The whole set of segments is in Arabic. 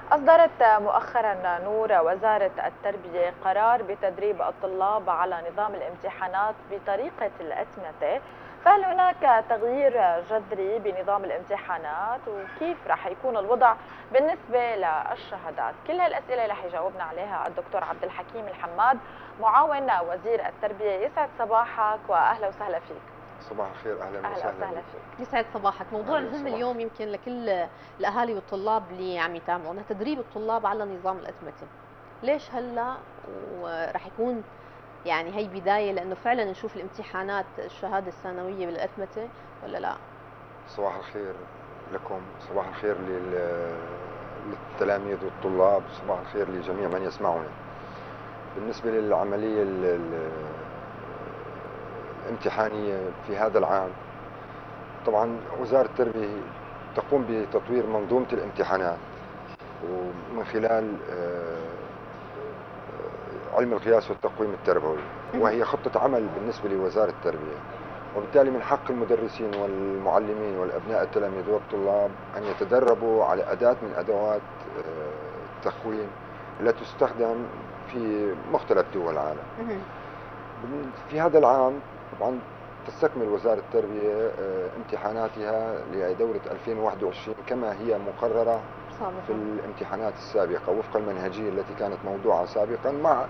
أصدرت مؤخرا نور وزارة التربية قرار بتدريب الطلاب على نظام الامتحانات بطريقة الأتمتة، فهل هناك تغيير جذري بنظام الامتحانات وكيف رح يكون الوضع بالنسبة للشهادات؟ كل هالأسئلة رح يجاوبنا عليها الدكتور عبد الحكيم الحماد معاون وزير التربية. يسعد صباحك وأهلا وسهلا فيك. صباح الخير، اهلا أهلا وسهلا وسهلا بك. فيك. يسعد صباحك. موضوع اهلا مهم صباح. اليوم يمكن لكل الاهالي والطلاب اللي عم يتابعونا، تدريب الطلاب على نظام الاتمته. ليش هلا؟ وراح يكون يعني هي بدايه لانه فعلا نشوف الامتحانات الشهاده الثانويه بالاتمته ولا لا؟ صباح الخير لكم، صباح الخير للتلاميذ والطلاب، صباح الخير لجميع من يسمعنا. بالنسبة للعملية الامتحانية في هذا العام، طبعا وزارة التربية تقوم بتطوير منظومة الامتحانات ومن خلال علم القياس والتقويم التربوي، وهي خطة عمل بالنسبة لوزارة التربية. وبالتالي من حق المدرسين والمعلمين والأبناء التلاميذ والطلاب أن يتدربوا على أداة من أدوات التقويم التي تستخدم في مختلف دول العالم. في هذا العام طبعا تستكمل وزارة التربية امتحاناتها لدورة 2021 كما هي مقررة في الامتحانات السابقة وفق المنهجية التي كانت موضوعة سابقا، مع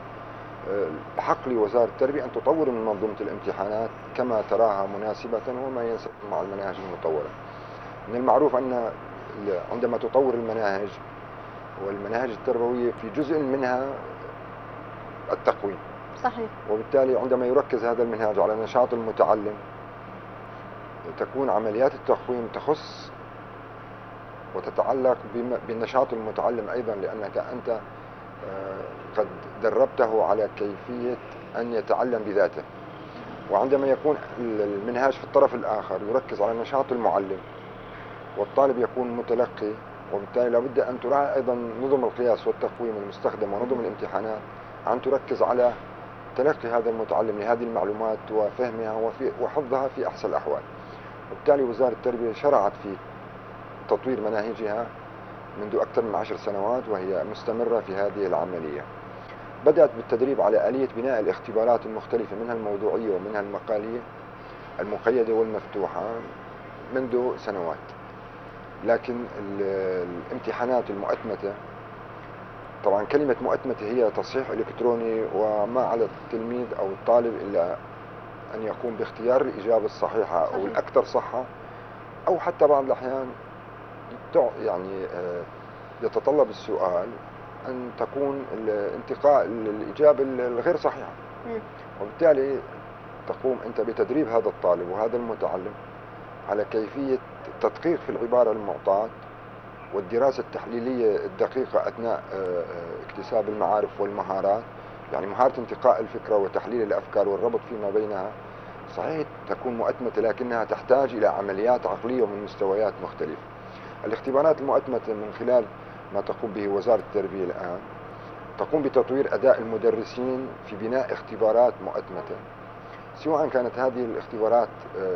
حق لوزارة التربية أن تطور من منظومة الامتحانات كما تراها مناسبة وما ينسق مع المناهج المطورة. من المعروف أن عندما تطور المناهج والمناهج التربوية في جزء منها التقويم، صحيح. وبالتالي عندما يركز هذا المنهاج على نشاط المتعلم تكون عمليات التقويم تخص وتتعلق بنشاط المتعلم أيضا، لأنك أنت قد دربته على كيفية أن يتعلم بذاته. وعندما يكون المنهاج في الطرف الآخر يركز على نشاط المعلم والطالب يكون متلقي، وبالتالي لابد أن تراعي أيضا نظم القياس والتقويم المستخدم ونظم الامتحانات أن تركز على تلقي هذا المتعلم لهذه المعلومات وفهمها وحفظها في أحسن الأحوال. وبالتالي وزارة التربية شرعت في تطوير مناهجها منذ أكثر من 10 سنوات وهي مستمرة في هذه العملية. بدأت بالتدريب على آلية بناء الاختبارات المختلفة منها الموضوعية ومنها المقالية المقيدة والمفتوحة منذ سنوات، لكن الامتحانات المؤتمتة، طبعا كلمة مؤتمتة هي تصحيح إلكتروني وما على التلميذ أو الطالب إلا أن يقوم باختيار الإجابة الصحيحة أو الأكثر صحة، أو حتى بعض الأحيان يعني يتطلب السؤال أن تكون انتقاء الإجابة الغير صحيحة. وبالتالي تقوم أنت بتدريب هذا الطالب وهذا المتعلم على كيفية التدقيق في العبارة المعطاة والدراسة التحليلية الدقيقة أثناء اكتساب المعارف والمهارات، يعني مهارة انتقاء الفكرة وتحليل الأفكار والربط فيما بينها. صحيح تكون مؤتمتة لكنها تحتاج إلى عمليات عقلية ومن مستويات مختلفة. الاختبارات المؤتمتة من خلال ما تقوم به وزارة التربية الآن تقوم بتطوير أداء المدرسين في بناء اختبارات مؤتمتة، سواء كانت هذه الاختبارات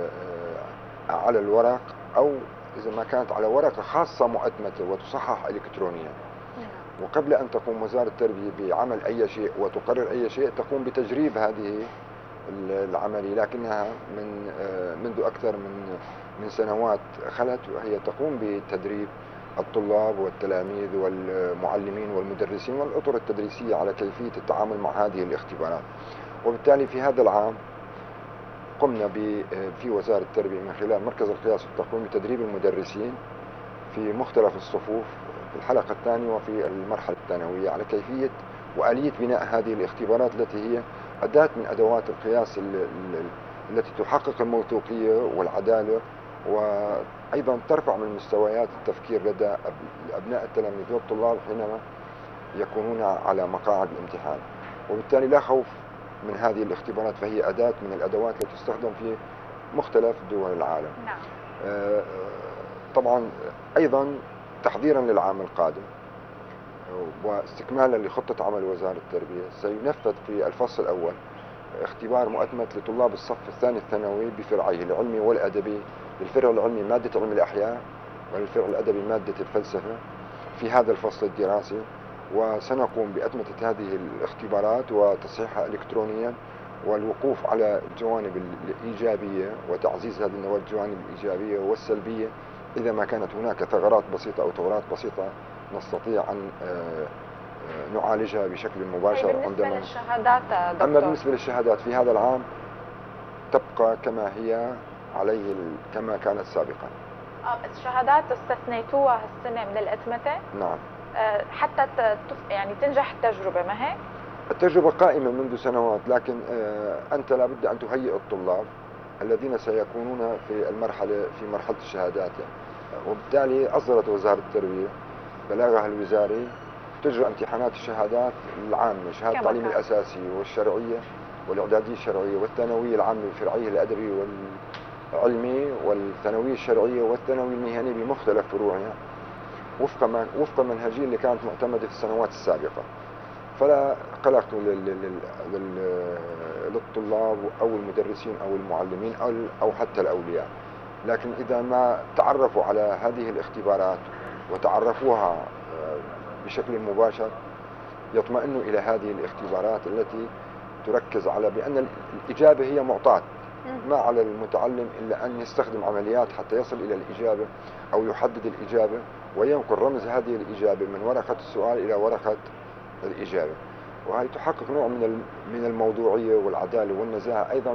على الورق أو إذا ما كانت على ورقة خاصة مؤتمتة وتصحح إلكترونيا. وقبل أن تقوم وزارة التربية بعمل أي شيء وتقرر أي شيء تقوم بتجريب هذه العملية، لكنها منذ أكثر من سنوات خلت وهي تقوم بتدريب الطلاب والتلاميذ والمعلمين والمدرسين والأطر التدريسية على كيفية التعامل مع هذه الاختبارات. وبالتالي في هذا العام قمنا في وزارة التربية من خلال مركز القياس والتقويم بتدريب المدرسين في مختلف الصفوف في الحلقة الثانية وفي المرحلة الثانوية على كيفية وآلية بناء هذه الاختبارات التي هي أداة من أدوات القياس التي تحقق الموثوقية والعدالة، وأيضا ترفع من مستويات التفكير لدى أبناء التلاميذ والطلاب حينما يكونون على مقاعد الامتحان. وبالتالي لا خوف من هذه الاختبارات، فهي أداة من الأدوات التي تستخدم في مختلف دول العالم. نعم. طبعا أيضا تحضيرا للعام القادم واستكمالا لخطة عمل وزارة التربية سينفذ في الفصل الأول اختبار مؤتمت لطلاب الصف الثاني الثانوي بفرعيه العلمي والأدبي. للفرع العلمي مادة علم الأحياء وللفرع الأدبي مادة الفلسفة في هذا الفصل الدراسي، وسنقوم بأتمتة هذه الاختبارات وتصحيحها إلكترونيا، والوقوف على الجوانب الإيجابية وتعزيز هذه الجوانب الإيجابية والسلبية. إذا ما كانت هناك ثغرات بسيطة أو ثغرات بسيطة نستطيع أن نعالجها بشكل مباشر. بالنسبة للشهادات دكتور، أما بالنسبة للشهادات في هذا العام تبقى كما هي عليه كما كانت سابقا. الشهادات استثنيتوها هالسنة من الأتمتة؟ نعم. حتى يعني تنجح التجربة، ما هيك؟ التجربة قائمة منذ سنوات، لكن أنت لابد أن تهيئ الطلاب الذين سيكونون في مرحلة الشهادات وبالتالي أصدرت وزارة التربية بلاغها الوزاري تجرى امتحانات الشهادات العامة، شهادة التعليم الأساسي والشرعية والإعدادية الشرعية والثانوية العامة الفرعية الأدبي والعلمي والثانوية الشرعية والثانوية المهنية بمختلف فروعها وفق المنهجية اللي كانت معتمدة في السنوات السابقة. فلا قلق للطلاب أو المدرسين أو المعلمين أو حتى الأولياء، لكن إذا ما تعرفوا على هذه الاختبارات وتعرفوها بشكل مباشر يطمئنوا إلى هذه الاختبارات التي تركز على بأن الإجابة هي معطاة، ما على المتعلم إلا أن يستخدم عمليات حتى يصل إلى الإجابة أو يحدد الإجابة وينقل رمز هذه الإجابة من ورقة السؤال إلى ورقة الإجابة، وهي تحقق نوع من الموضوعية والعدالة والنزاهة أيضا،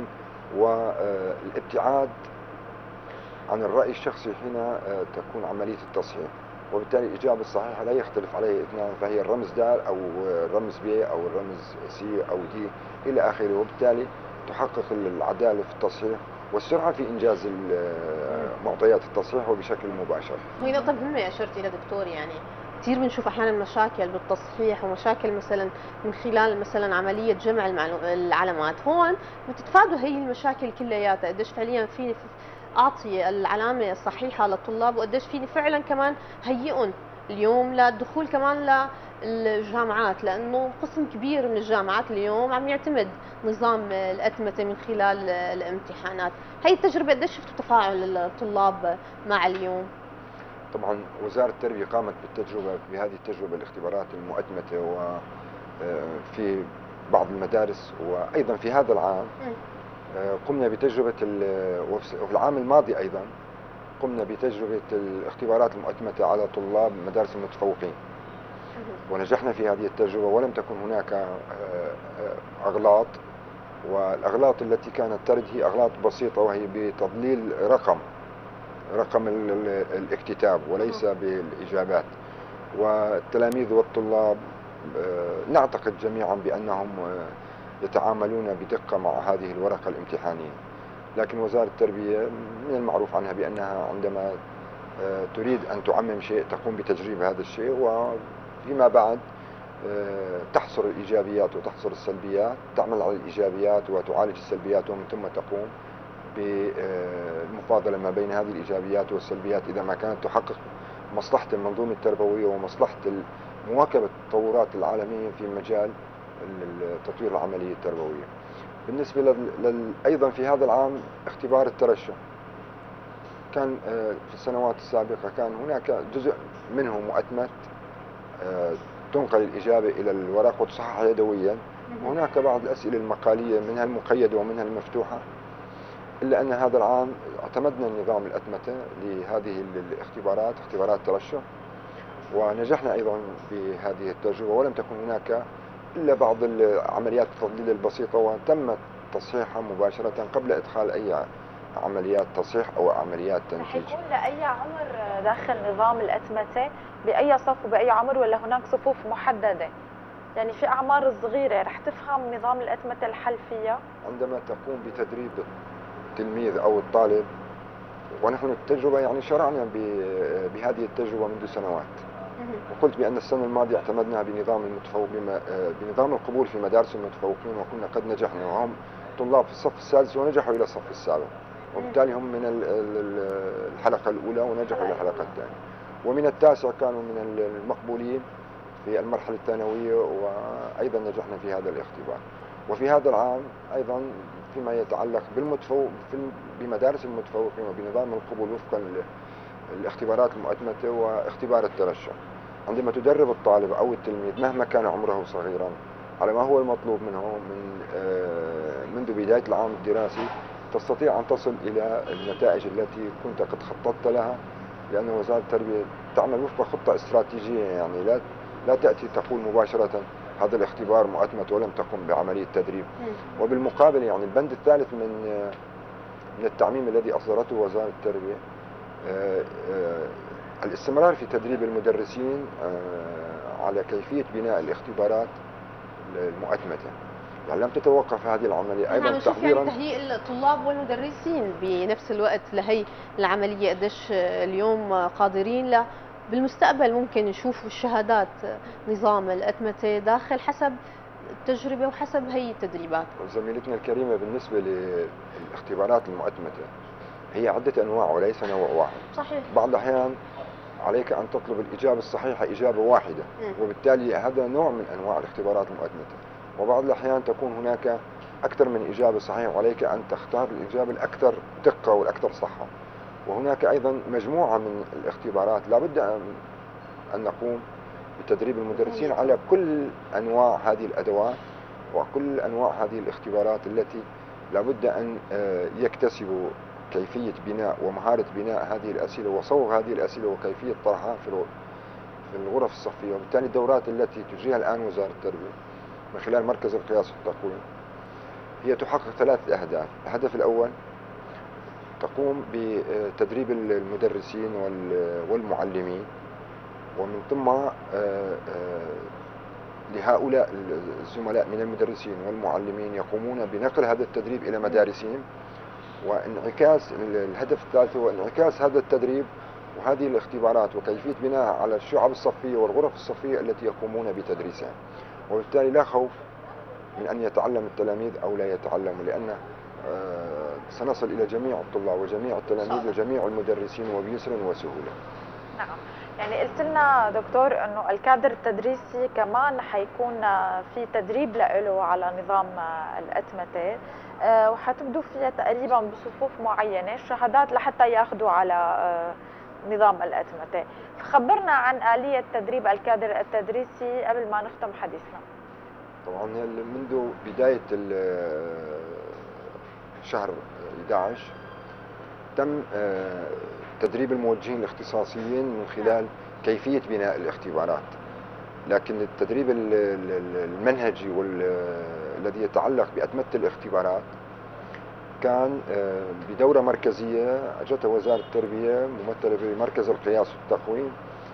والابتعاد عن الرأي الشخصي حين تكون عملية التصحيح، وبالتالي الإجابة الصحيحة لا يختلف عليها اثنان، فهي الرمز د أو الرمز ب أو الرمز س أو د إلى آخره، وبالتالي تحقق العدالة في التصحيح والسرعة في إنجاز معطيات التصحيح وبشكل مباشر. هي نقطة مهمة أشرت إلى دكتور، يعني كثير بنشوف أحيانا مشاكل بالتصحيح ومشاكل مثلا من خلال مثلا عملية جمع العلامات، هون بتتفادوا هي المشاكل كلياتها. قديش فعليا فيني أعطي العلامة الصحيحة للطلاب، وقديش فيني فعلا كمان هيئهم اليوم للدخول كمان للجامعات، لأنه قسم كبير من الجامعات اليوم عم يعتمد نظام الأتمتة من خلال الامتحانات. هي التجربة قديش شفتوا تفاعل الطلاب مع اليوم؟ طبعا وزارة التربية قامت بهذه التجربة الاختبارات المؤتمتة وفي بعض المدارس، وأيضا في هذا العام قمنا بتجربة وفي العام الماضي أيضا قمنا بتجربة الاختبارات المؤتمتة على طلاب مدارس المتفوقين، ونجحنا في هذه التجربة ولم تكن هناك أغلاط، والأغلاط التي كانت ترد هي أغلاط بسيطة وهي بتضليل رقم الاكتتاب وليس بالإجابات. والتلاميذ والطلاب نعتقد جميعا بأنهم يتعاملون بدقة مع هذه الورقة الامتحانية، لكن وزارة التربية من المعروف عنها بأنها عندما تريد أن تعمم شيء تقوم بتجريب هذا الشيء، وفيما بعد تحصر الإيجابيات وتحصر السلبيات، تعمل على الإيجابيات وتعالج السلبيات، ومن ثم تقوم بالمفاضلة ما بين هذه الإيجابيات والسلبيات إذا ما كانت تحقق مصلحة المنظومة التربوية ومصلحة مواكبة التطورات العالمية في مجال تطوير العملية التربوية. بالنسبة أيضا في هذا العام اختبار الترشح، كان في السنوات السابقة كان هناك جزء منه مؤتمت تنقل الإجابة إلى الورق وتصحح يدويا، وهناك بعض الأسئلة المقالية منها المقيدة ومنها المفتوحة، إلا أن هذا العام اعتمدنا النظام الأتمتة لهذه الاختبارات، اختبارات ترشح، ونجحنا أيضا بهذه التجربة، ولم تكن هناك إلا بعض العمليات التضليل البسيطة وتم تصحيحها مباشرة قبل إدخال أي عمليات تصحيح أو عمليات تنتيج. حيكون لأي عمر داخل نظام الأتمتة؟ بأي صف وبأي عمر، ولا هناك صفوف محددة؟ يعني في أعمار صغيرة رح تفهم نظام الأتمتة الحل فيها؟ عندما تقوم بتدريب التلميذ أو الطالب، ونحن التجربة يعني شرعنا بهذه التجربة منذ سنوات، وقلت بأن السنة الماضية اعتمدنا بنظام القبول في مدارس المتفوقين، وكنا قد نجحنا، وهم طلاب في الصف السادس ونجحوا إلى الصف السابع، وبالتالي هم من الحلقة الأولى ونجحوا إلى الحلقة الثانية، ومن التاسع كانوا من المقبولين في المرحلة الثانوية، وأيضا نجحنا في هذا الاختبار. وفي هذا العام أيضا فيما يتعلق بمدارس المتفوقين وبنظام القبول وفقا الاختبارات المؤتمتة واختبار الترشح، عندما تدرب الطالب أو التلميذ مهما كان عمره صغيرا على ما هو المطلوب منه منذ بداية العام الدراسي، تستطيع أن تصل إلى النتائج التي كنت قد خططت لها، لأن وزارة التربية تعمل وفق خطة استراتيجية. يعني لا تأتي تقول مباشرة هذا الاختبار مؤتمت ولم تقم بعملية تدريب. وبالمقابل يعني البند الثالث من التعميم الذي أصدرته وزارة التربية الاستمرار في تدريب المدرسين على كيفية بناء الاختبارات المؤتمتة. يعني لم تتوقف هذه العملية أيضا تحضيرا تهيئ الطلاب والمدرسين بنفس الوقت لهي العملية. قديش اليوم قادرين بالمستقبل ممكن نشوف الشهادات نظام الأتمتة داخل حسب التجربة وحسب هي التدريبات. زميلتنا الكريمة، بالنسبة للاختبارات المؤتمتة هي عدة أنواع وليس نوع واحد. صحيح. بعض الأحيان عليك أن تطلب الإجابة الصحيحة إجابة واحدة، وبالتالي هذا نوع من أنواع الاختبارات المؤتمتة. وبعض الأحيان تكون هناك أكثر من إجابة صحيحة وعليك أن تختار الإجابة الأكثر دقة والأكثر صحة. وهناك أيضا مجموعة من الاختبارات لابد أن نقوم بتدريب المدرسين على كل أنواع هذه الأدوات وكل أنواع هذه الاختبارات التي لابد أن يكتسبوا كيفية بناء ومهارة بناء هذه الأسئلة وصوغ هذه الأسئلة وكيفية طرحها في الغرف الصفية. وبالتالي الدورات التي تجريها الآن وزارة التربية من خلال مركز القياس والتقويم هي تحقق 3 أهداف. الهدف الأول تقوم بتدريب المدرسين والمعلمين، ومن ثم لهؤلاء الزملاء من المدرسين والمعلمين يقومون بنقل هذا التدريب إلى مدارسهم، وانعكاس الهدف الثالث هو انعكاس هذا التدريب وهذه الاختبارات وكيفية بناءها على الشعب الصفية والغرف الصفية التي يقومون بتدريسها. وبالتالي لا خوف من أن يتعلم التلاميذ أو لا يتعلموا، لأن سنصل إلى جميع الطلاب وجميع التلاميذ وجميع المدرسين وبيسر وسهولة. نعم، يعني قلت لنا دكتور أنه الكادر التدريسي كمان حيكون في تدريب له على نظام الأتمتة، وحتبدو فيها تقريبا بصفوف معينة الشهادات لحتى ياخذوا على نظام الأتمتة. فخبرنا عن آلية تدريب الكادر التدريسي قبل ما نختم حديثنا. طبعا منذ بداية شهر 11 تم تدريب الموجهين الاختصاصيين من خلال كيفية بناء الاختبارات، لكن التدريب المنهجي والذي يتعلق بأتمتة الاختبارات كان بدورة مركزية أجتها وزارة التربية ممثلة بمركز القياس والتقويم،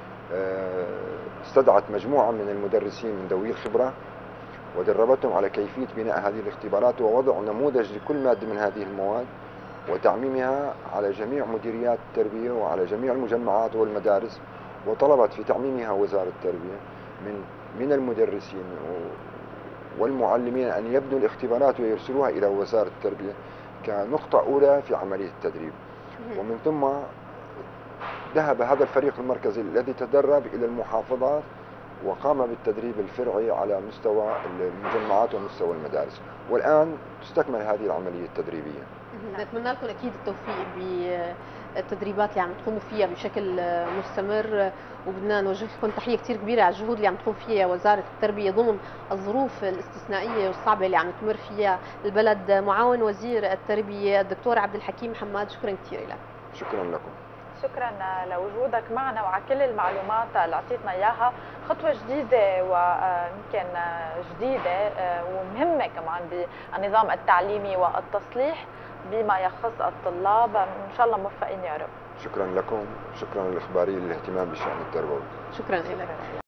استدعت مجموعة من المدرسين من ذوي الخبرة ودربتهم على كيفية بناء هذه الاختبارات ووضع نموذج لكل مادة من هذه المواد وتعميمها على جميع مديريات التربية وعلى جميع المجمعات والمدارس. وطلبت في تعميمها وزارة التربية من المدرسين والمعلمين أن يبنوا الاختبارات ويرسلوها إلى وزارة التربية كنقطة أولى في عملية التدريب. ومن ثم ذهب هذا الفريق المركزي الذي تدرب إلى المحافظات وقام بالتدريب الفرعي على مستوى المجمعات ومستوى المدارس، والآن تستكمل هذه العملية التدريبية. نتمنى لكم أكيد التوفيق بالتدريبات اللي عم تقوموا فيها بشكل مستمر، وبدنا نوجه لكم تحية كثير كبيرة على الجهود اللي عم تقوم فيها وزارة التربية ضمن الظروف الاستثنائية والصعبة اللي عم تمر فيها البلد. معاون وزير التربية الدكتور عبد الحكيم حماد، شكرا كثير لك. شكرا لكم. شكرا لوجودك معنا وعلى كل المعلومات اللي اعطيتنا اياها. خطوه جديده ويمكن جديده ومهمه كمان بالنظام التعليمي والتصليح بما يخص الطلاب. ان شاء الله موفقين يا رب. شكرا لكم، شكرا للاخباري للاهتمام بالشأن التربوي. شكرا لك.